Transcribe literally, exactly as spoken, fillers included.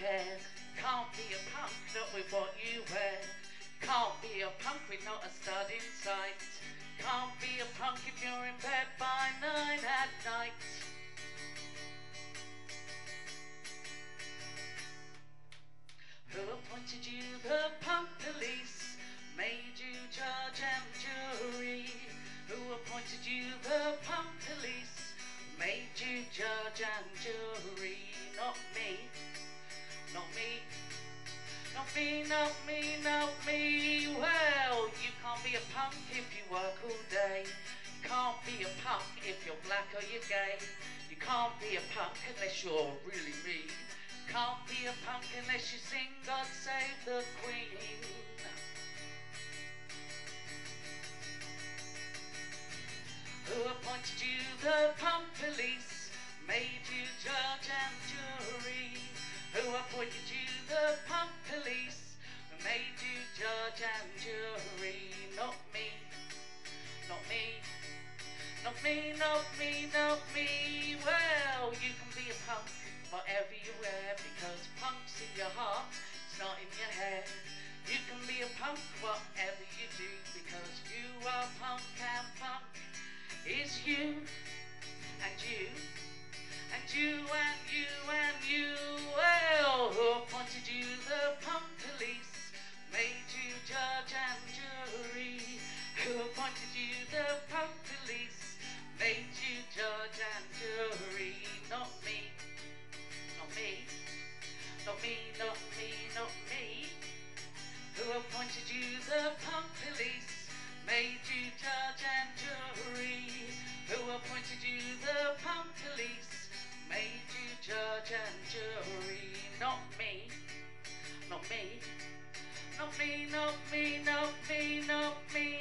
care. Can't be a punk, not with what you wear. Can't be a punk with not a stud in sight. Can't be a punk if you're in bed by nine at night. Who appointed you the punk police? Made you judge and jury? Who appointed you the punk police? Made you judge and jury? Not me, not me, not me, not me, not me. Well, you can't be a punk if you work all day. You can't be a punk if you're black or you're gay. You can't be a punk unless you're really mean. You can't be a punk unless you sing God Save the Queen. Who appointed you the punk police? Made you judge and jury? Who appointed you the punk police? Made you judge and jury? Not me, not me, not me, not me, not me. Well, you can be a punk, whatever you wear, because punk's in your heart, it's not in your head. You can be a punk, whatever you do, because you are punk and punk is you, and you, and you, and you, and you. Well, who appointed you the punk police? Made you judge and jury? Who appointed you the punk police? Made you judge and jury? Not me, not me, not me, not me, not me. Who appointed you the punk police? Made you judge and jury? Who appointed you the punk police? Made you judge and jury? Not me, not me, not me, not me, not me, not me.